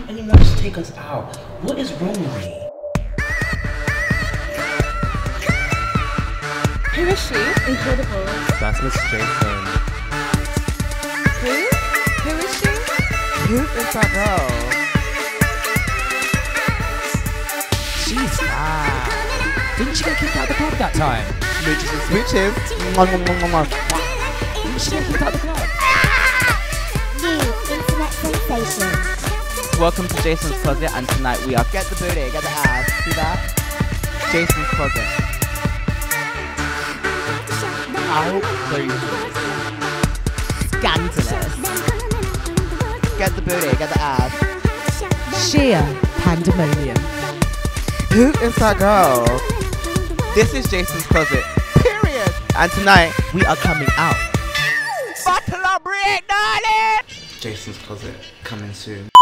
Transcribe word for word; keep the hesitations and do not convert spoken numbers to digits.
and he wants to take us out. What is wrong with me? Who is she? Incredible. That's Miss Jason. Who? Who is she? Who is that girl? She's bad. Didn't she get kicked out of the club that time? Mooches. Mooches. Didn't she get kicked out of the club? New internet sensation. Welcome to Jason's Closet, and tonight we are get the booty, get the ass. See that? Jason's Closet. Outrageous. Scandalous. Get the booty, get the ass. Sheer pandemonium. Who is that girl? This is Jason's Closet. Period. And tonight we are coming out. Bottle of break, darling. Jason's Closet coming soon.